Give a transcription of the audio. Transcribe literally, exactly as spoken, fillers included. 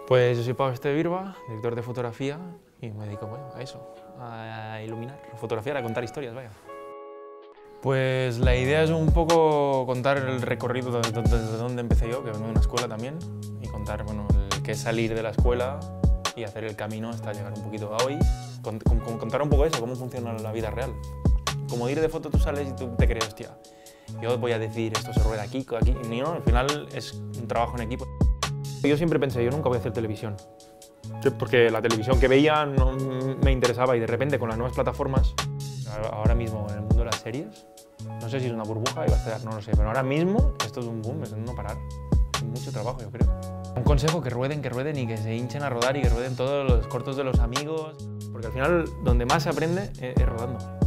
Pues yo soy Pau Esteve-Birba, director de fotografía, y me dedico bueno, a eso, a iluminar, a fotografiar, a contar historias, vaya. Pues la idea es un poco contar el recorrido desde de donde empecé yo, que vengo de una escuela también, y contar bueno, el que es salir de la escuela y hacer el camino hasta llegar un poquito a hoy, con, con, con contar un poco eso, cómo funciona la vida real. Como ir de foto tú sales y tú te crees, hostia, yo voy a decir esto se rueda aquí, aquí, y no, al final es un trabajo en equipo. Yo siempre pensé, yo nunca voy a hacer televisión, porque la televisión que veía no me interesaba y de repente con las nuevas plataformas, ahora mismo en el mundo de las series, no sé si es una burbuja y va a estar, no lo sé, pero ahora mismo esto es un boom, es un no parar, es mucho trabajo yo creo. Un consejo, que rueden, que rueden y que se hinchen a rodar y que rueden todos los cortos de los amigos, porque al final donde más se aprende es rodando.